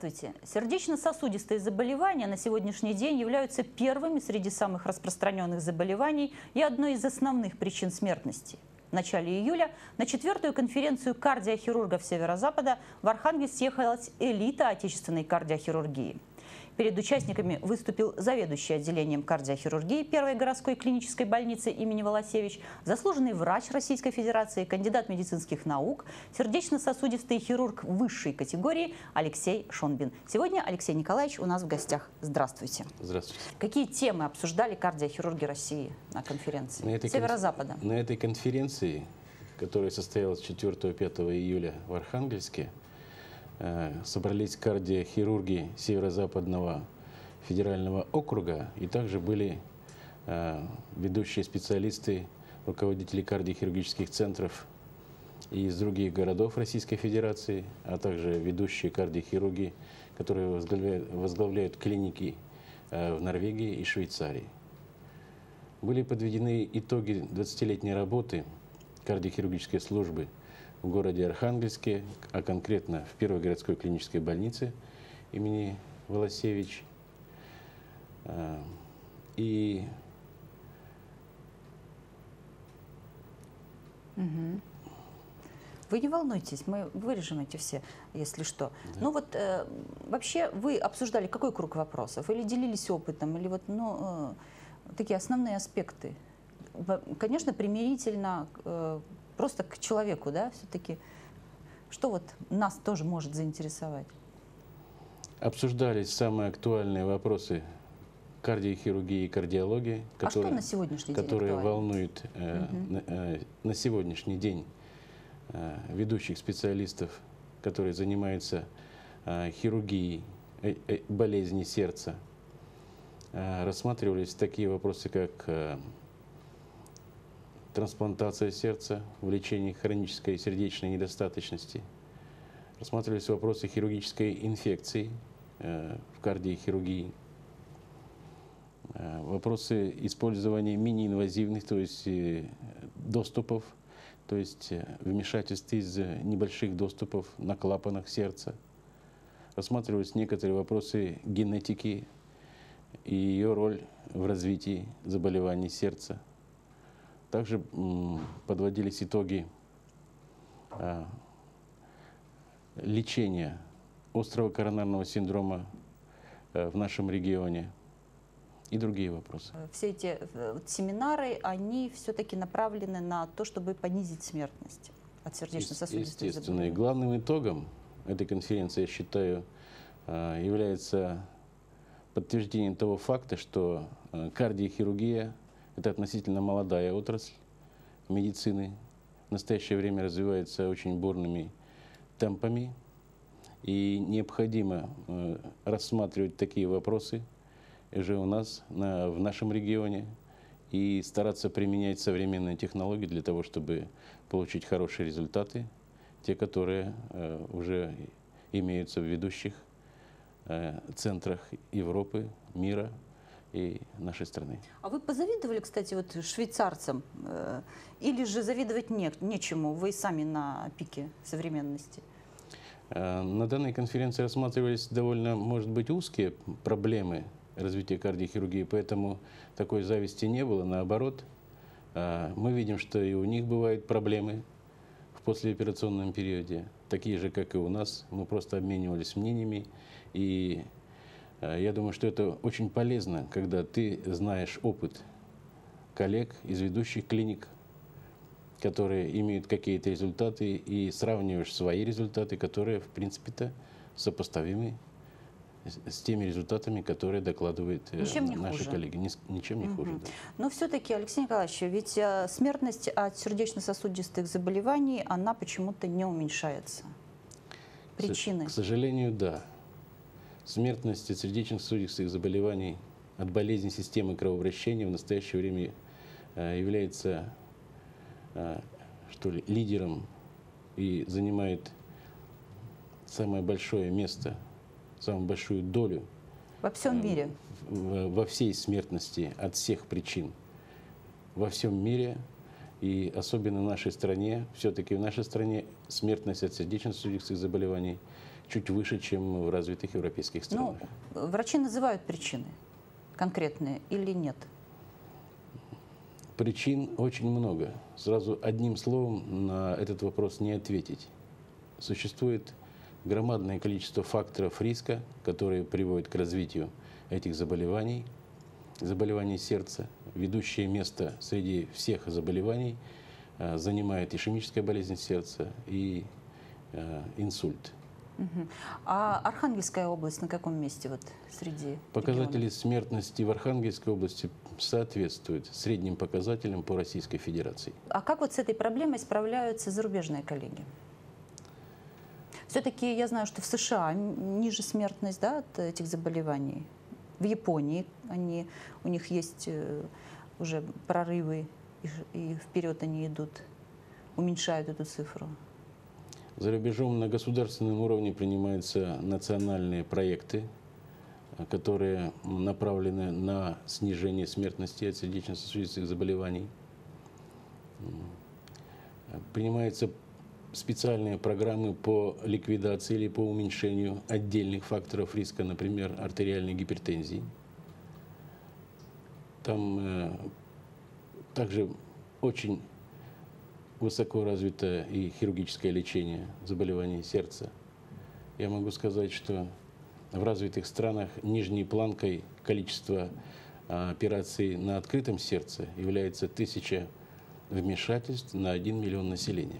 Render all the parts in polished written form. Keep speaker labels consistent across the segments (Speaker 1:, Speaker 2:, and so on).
Speaker 1: Здравствуйте. Сердечно-сосудистые заболевания на сегодняшний день являются первыми среди самых распространенных заболеваний и одной из основных причин смертности. В начале июля на 4-ю конференцию кардиохирургов Северо-Запада в Архангельск съехалась элита отечественной кардиохирургии. Перед участниками выступил заведующий отделением кардиохирургии Первой городской клинической больницы имени Волосевич, заслуженный врач Российской Федерации, кандидат медицинских наук, сердечно-сосудистый хирург высшей категории Алексей Шонбин. Сегодня Алексей Николаевич у нас в гостях. Здравствуйте.
Speaker 2: Здравствуйте.
Speaker 1: Какие темы обсуждали кардиохирурги России на конференции Северо-Запада?
Speaker 2: На этой конференции, которая состоялась 4-5 июля в Архангельске, собрались кардиохирурги Северо-Западного федерального округа, и также были ведущие специалисты, руководители кардиохирургических центров из других городов Российской Федерации, а также ведущие кардиохирурги, которые возглавляют клиники в Норвегии и Швейцарии. Были подведены итоги 20-летней работы кардиохирургической службы в городе Архангельске, а конкретно в Первой городской клинической больнице имени Волосевич. И
Speaker 1: Вы не волнуйтесь, мы вырежем эти все, если что. Да. Ну вот вообще вы обсуждали какой круг вопросов? Или делились опытом? Или вот, такие основные аспекты? Конечно, примирительно просто к человеку, да, все-таки. Что вот нас тоже может заинтересовать?
Speaker 2: Обсуждались самые актуальные вопросы кардиохирургии и кардиологии,
Speaker 1: что на сегодняшний день
Speaker 2: которые волнуют на сегодняшний день ведущих специалистов, которые занимаются хирургией болезней сердца. Рассматривались такие вопросы, как трансплантация сердца в лечении хронической сердечной недостаточности. Рассматривались вопросы хирургической инфекции в кардиохирургии. Вопросы использования мини-инвазивных, то есть доступов, то есть вмешательств из небольших доступов на клапанах сердца. Рассматривались некоторые вопросы генетики и ее роль в развитии заболеваний сердца. Также подводились итоги лечения острого коронарного синдрома в нашем регионе и другие вопросы.
Speaker 1: Все эти семинары, они все-таки направлены на то, чтобы понизить смертность от сердечно-сосудистых заболеваний.
Speaker 2: Естественно. И главным итогом этой конференции, я считаю, является подтверждение того факта, что кардиохирургия — это относительно молодая отрасль медицины. В настоящее время развивается очень бурными темпами. И необходимо рассматривать такие вопросы уже у нас, в нашем регионе, и стараться применять современные технологии для того, чтобы получить хорошие результаты, те, которые уже имеются в ведущих центрах Европы, мира и нашей страны.
Speaker 1: А вы позавидовали, кстати, вот швейцарцам? Или же завидовать нечему? Вы сами на пике современности?
Speaker 2: На данной конференции рассматривались довольно, может быть, узкие проблемы развития кардиохирургии, поэтому такой зависти не было. Наоборот, мы видим, что и у них бывают проблемы в послеоперационном периоде, такие же, как и у нас. Мы просто обменивались мнениями. И я думаю, что это очень полезно, когда ты знаешь опыт коллег из ведущих клиник, которые имеют какие-то результаты, и сравниваешь свои результаты, которые, в принципе-то, сопоставимы с теми результатами, которые докладывают наши коллеги. Ничем не хуже. Да.
Speaker 1: Но все-таки, Алексей Николаевич, ведь смертность от сердечно-сосудистых заболеваний, она почему-то не уменьшается. Причины?
Speaker 2: К сожалению, да. Смертность от сердечно-сосудистых заболеваний, от болезней системы кровообращения в настоящее время является лидером и занимает самое большое место, самую большую долю
Speaker 1: во всем мире,
Speaker 2: во всей смертности от всех причин во всем мире, и особенно в нашей стране. Все-таки в нашей стране смертность от сердечно-сосудистых заболеваний чуть выше, чем в развитых европейских странах.
Speaker 1: Ну, врачи называют причины конкретные или нет?
Speaker 2: Причин очень много. Сразу одним словом на этот вопрос не ответить. Существует громадное количество факторов риска, которые приводят к развитию этих заболеваний, заболеваний сердца. Ведущее место среди всех заболеваний занимает ишемическая болезнь сердца и инсульт.
Speaker 1: А Архангельская область на каком месте вот среди
Speaker 2: Показатели
Speaker 1: регионов?
Speaker 2: смертности в Архангельской области соответствуют средним показателям по Российской Федерации.
Speaker 1: А как вот с этой проблемой справляются зарубежные коллеги? Все-таки я знаю, что в США ниже смертность, да, от этих заболеваний. В Японии у них есть уже прорывы, и вперед они идут, уменьшают эту цифру.
Speaker 2: За рубежом на государственном уровне принимаются национальные проекты, которые направлены на снижение смертности от сердечно-сосудистых заболеваний. Принимаются специальные программы по ликвидации или по уменьшению отдельных факторов риска, например, артериальной гипертензии. Там также очень высоко развито и хирургическое лечение заболеваний сердца. Я могу сказать, что в развитых странах нижней планкой количества операций на открытом сердце является 1000 вмешательств на 1 миллион населения.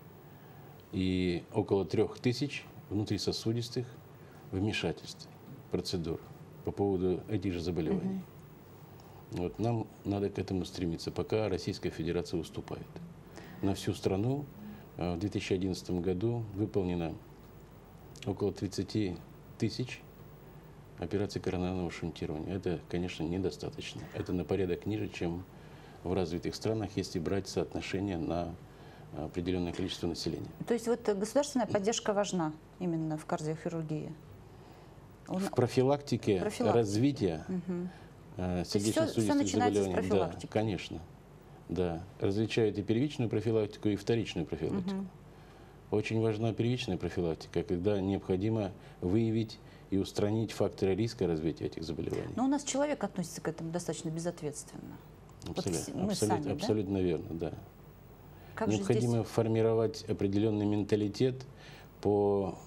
Speaker 2: И около 3000 внутрисосудистых вмешательств, процедур по поводу этих же заболеваний. Вот, нам надо к этому стремиться, пока Российская Федерация уступает. На всю страну в 2011 году выполнено около 30 тысяч операций коронарного шунтирования. Это, конечно, недостаточно. Это на порядок ниже, чем в развитых странах, если брать соотношение на определенное количество населения.
Speaker 1: То есть вот государственная поддержка важна именно в кардиохирургии?
Speaker 2: В профилактике развития сердечно-сосудистых заболеваний, да, конечно. Да, различают и первичную профилактику, и вторичную профилактику. Очень важна первичная профилактика, когда необходимо выявить и устранить факторы риска развития этих заболеваний.
Speaker 1: Но у нас человек относится к этому достаточно безответственно.
Speaker 2: Абсолютно верно, да.
Speaker 1: Как
Speaker 2: необходимо формировать определенный менталитет по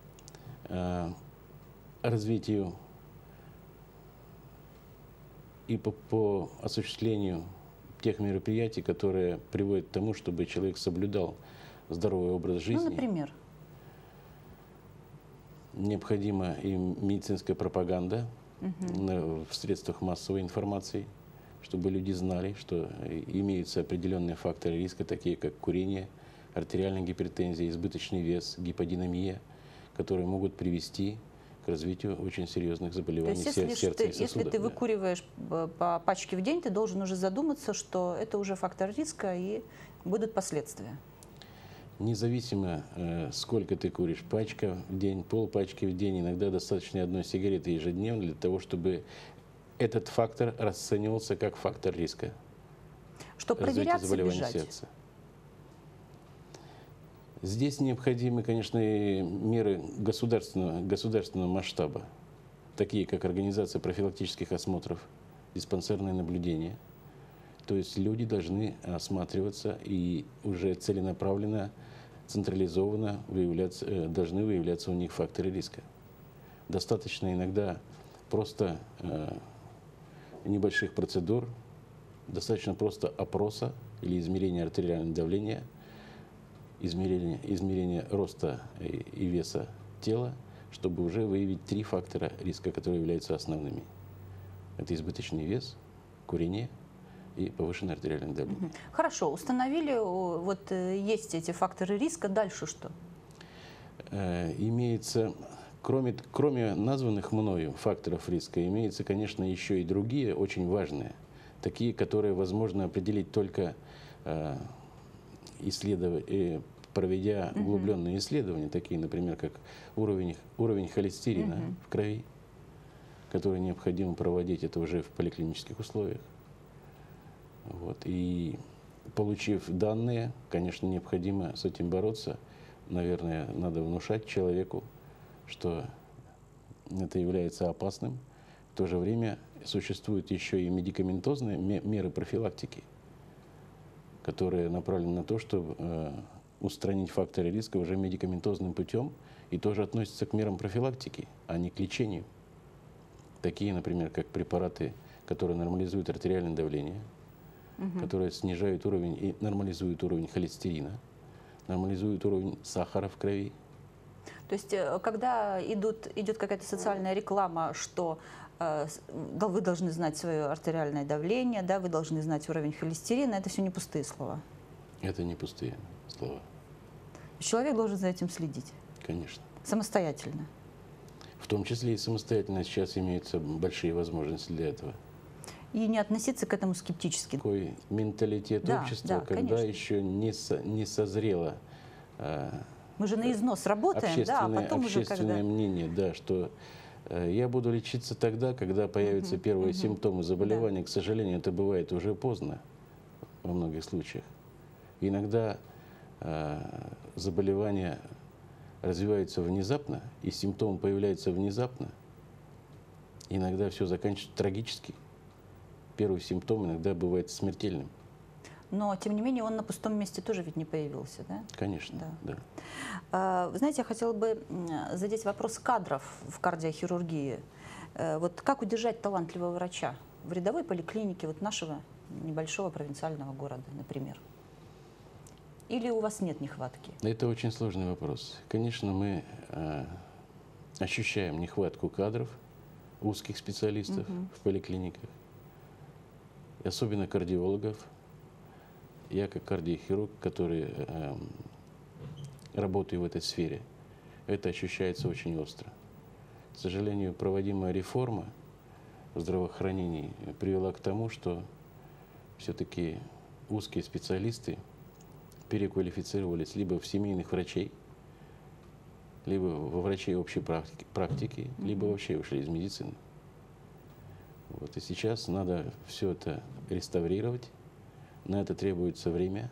Speaker 2: развитию и по осуществлению тех мероприятий, которые приводят к тому, чтобы человек соблюдал здоровый образ жизни.
Speaker 1: Ну, например?
Speaker 2: Необходима и медицинская пропаганда в средствах массовой информации, чтобы люди знали, что имеются определенные факторы риска, такие как курение, артериальная гипертензия, избыточный вес, гиподинамия, которые могут привести к развитию очень серьезных заболеваний сердца и сосудов.
Speaker 1: Если ты выкуриваешь по пачке в день, ты должен уже задуматься, что это уже фактор риска и будут последствия.
Speaker 2: Независимо, сколько ты куришь, пачка в день, полпачки в день, иногда достаточно одной сигареты ежедневно для того, чтобы этот фактор расценивался как фактор риска.
Speaker 1: Что проверяться, бежать.
Speaker 2: Сердца. Здесь необходимы, конечно, и меры государственного масштаба, такие как организация профилактических осмотров, диспансерное наблюдение. То есть люди должны осматриваться и уже целенаправленно, централизованно должны выявляться у них факторы риска. Достаточно иногда просто небольших процедур, достаточно просто опроса или измерения артериального давления, измерения роста и веса тела, чтобы уже выявить 3 фактора риска, которые являются основными. Это избыточный вес, курение и повышенное артериальное давление.
Speaker 1: Хорошо, установили, вот есть эти факторы риска, дальше что?
Speaker 2: Имеется, кроме названных мною факторов риска, имеются, конечно, еще и другие очень важные, такие, которые возможно определить только проведя углубленные исследования, такие, например, как уровень холестерина в крови, который необходимо проводить, это уже в поликлинических условиях. Вот. И получив данные, конечно, необходимо с этим бороться. Наверное, надо внушать человеку, что это является опасным. В то же время существуют еще и медикаментозные меры профилактики, которые направлены на то, чтобы устранить факторы риска уже медикаментозным путем, и тоже относятся к мерам профилактики, а не к лечению. Такие, например, как препараты, которые нормализуют артериальное давление, которые снижают уровень и нормализуют уровень холестерина, нормализуют уровень сахара в крови.
Speaker 1: То есть, когда идет какая-то социальная реклама, что вы должны знать свое артериальное давление, да, вы должны знать уровень холестерина, это все не пустые слова.
Speaker 2: Это не пустые слова.
Speaker 1: Человек должен за этим следить.
Speaker 2: Конечно.
Speaker 1: Самостоятельно.
Speaker 2: В том числе и самостоятельно сейчас имеются большие возможности для этого.
Speaker 1: И не относиться к этому скептически.
Speaker 2: Такой менталитет общества, когда
Speaker 1: конечно.
Speaker 2: еще не созрело
Speaker 1: мы же на износ работаем, да, а потом уже
Speaker 2: общественное
Speaker 1: когда...
Speaker 2: мнение, да, что я буду лечиться тогда, когда появятся первые симптомы заболевания. Да. К сожалению, это бывает уже поздно во многих случаях. Иногда заболевания развиваются внезапно, и симптомы появляются внезапно. Иногда все заканчивается трагически. Первый симптом иногда бывает смертельным.
Speaker 1: Но, тем не менее, он на пустом месте тоже ведь не появился, да?
Speaker 2: Конечно, да.
Speaker 1: Вы знаете, я хотела бы задать вопрос кадров в кардиохирургии. Вот как удержать талантливого врача в рядовой поликлинике вот нашего небольшого провинциального города, например? Или у вас нет нехватки? Это
Speaker 2: очень сложный вопрос. Конечно, мы ощущаем нехватку кадров, узких специалистов в поликлиниках, особенно кардиологов. Я как кардиохирург, который работаю в этой сфере, это ощущается очень остро. К сожалению, проводимая реформа в здравоохранении привела к тому, что все-таки узкие специалисты переквалифицировались либо в семейных врачей, либо во врачей общей практики, либо вообще ушли из медицины. Вот. И сейчас надо все это реставрировать. На это требуется время.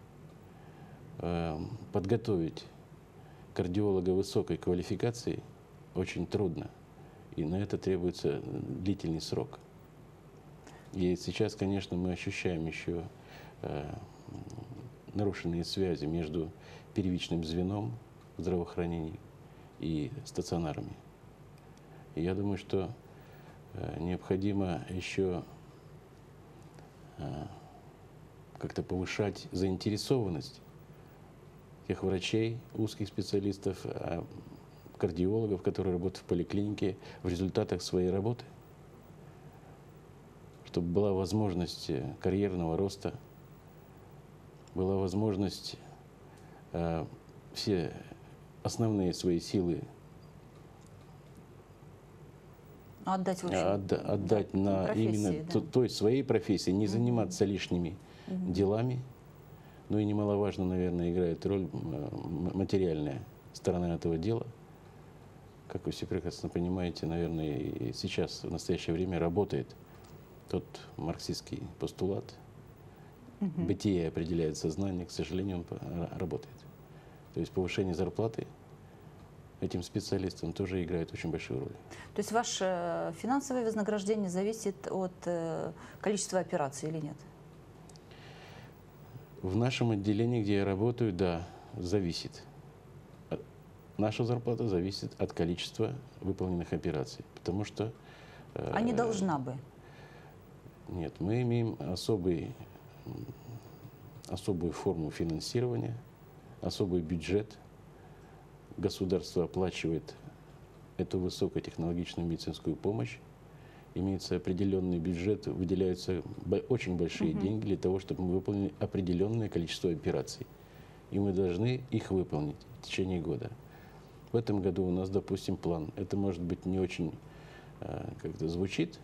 Speaker 2: Подготовить кардиолога высокой квалификации очень трудно. И на это требуется длительный срок. И сейчас, конечно, мы ощущаем еще нарушенные связи между первичным звеном здравоохранения и стационарами. И я думаю, что необходимо еще как-то повышать заинтересованность тех врачей, узких специалистов, кардиологов, которые работают в поликлинике, в результатах своей работы, чтобы была возможность карьерного роста, была возможность все основные свои силы
Speaker 1: отдать
Speaker 2: на именно той своей профессии, не заниматься лишними делами. Ну и немаловажно, наверное, играет роль материальная сторона этого дела. Как вы все прекрасно понимаете, наверное, и сейчас, в настоящее время, работает тот марксистский постулат. Бытие определяет сознание, к сожалению, он работает. То есть повышение зарплаты этим специалистам тоже играет очень большую роль.
Speaker 1: То есть ваше финансовое вознаграждение зависит от количества операций или нет?
Speaker 2: В нашем отделении, где я работаю, да, зависит. Наша зарплата зависит от количества выполненных операций, потому что...
Speaker 1: А не должна бы?
Speaker 2: Нет, мы имеем особую форму финансирования, особый бюджет. Государство оплачивает эту высокотехнологичную медицинскую помощь. Имеется определенный бюджет, выделяются очень большие деньги для того, чтобы мы выполнили определенное количество операций. И мы должны их выполнить в течение года. В этом году у нас, допустим, план. Это, может быть, не очень как-то звучит.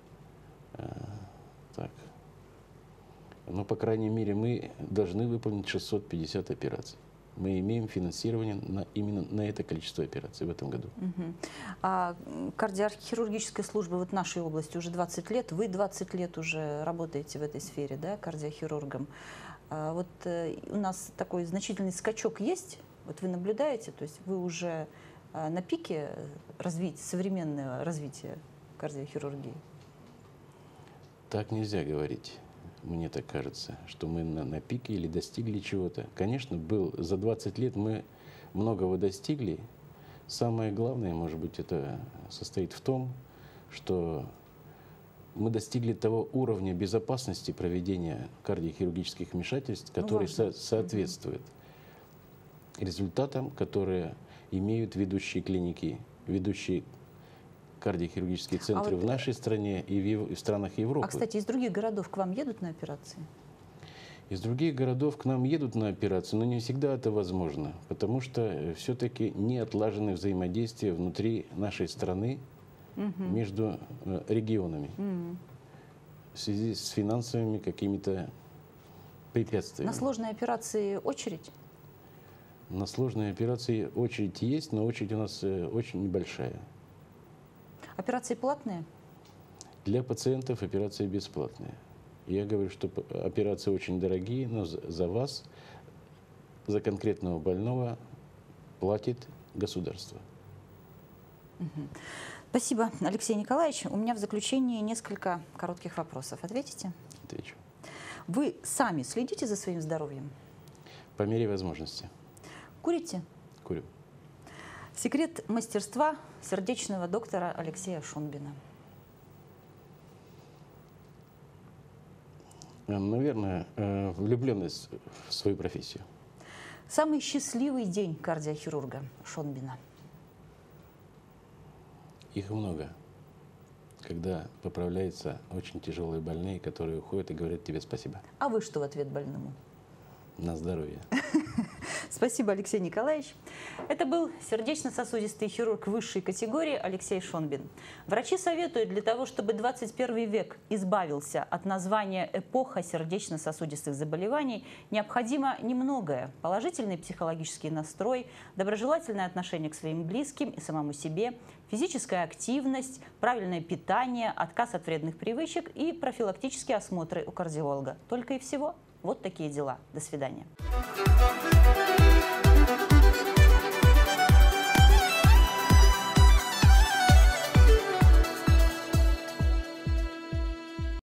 Speaker 2: Так. Но, по крайней мере, мы должны выполнить 650 операций. Мы имеем финансирование именно на это количество операций в этом году.
Speaker 1: А кардиохирургическая служба вот в нашей области уже 20 лет, вы 20 лет уже работаете в этой сфере, да, кардиохирургом. Вот у нас такой значительный скачок есть, вот вы наблюдаете, то есть вы уже на пике современного развития кардиохирургии?
Speaker 2: Так нельзя говорить. Мне так кажется, что мы на пике или достигли чего-то. Конечно, за 20 лет мы многого достигли. Самое главное, может быть, это состоит в том, что мы достигли того уровня безопасности проведения кардиохирургических вмешательств, который соответствует результатам, которые имеют ведущие клиники, ведущие кардиохирургические центры в нашей стране и в странах Европы.
Speaker 1: А, кстати, из других городов к вам едут на операции?
Speaker 2: Из других городов к нам едут на операции, но не всегда это возможно, потому что все-таки не отлажены взаимодействия внутри нашей страны между регионами в связи с финансовыми какими-то препятствиями.
Speaker 1: На сложные операции очередь?
Speaker 2: На сложные операции очередь есть, но очередь у нас очень небольшая.
Speaker 1: Операции платные?
Speaker 2: Для пациентов операции бесплатные. Я говорю, что операции очень дорогие, но за вас, за конкретного больного платит государство.
Speaker 1: Спасибо, Алексей Николаевич. У меня в заключении несколько коротких вопросов. Ответите?
Speaker 2: Отвечу.
Speaker 1: Вы сами следите за своим здоровьем?
Speaker 2: По мере возможности.
Speaker 1: Курите?
Speaker 2: Курю.
Speaker 1: Секрет мастерства сердечного доктора Алексея Шонбина.
Speaker 2: Наверное, влюбленность в свою профессию.
Speaker 1: Самый счастливый день кардиохирурга Шонбина?
Speaker 2: Их много. Когда поправляются очень тяжелые больные, которые уходят и говорят тебе спасибо.
Speaker 1: А вы что в ответ больному?
Speaker 2: На здоровье.
Speaker 1: Спасибо, Алексей Николаевич. Это был сердечно-сосудистый хирург высшей категории Алексей Шонбин. Врачи советуют, для того, чтобы 21 век избавился от названия «эпоха сердечно-сосудистых заболеваний», необходимо немногое: положительный психологический настрой, доброжелательное отношение к своим близким и самому себе, физическая активность, правильное питание, отказ от вредных привычек и профилактические осмотры у кардиолога. Только и всего. Вот такие дела. До свидания.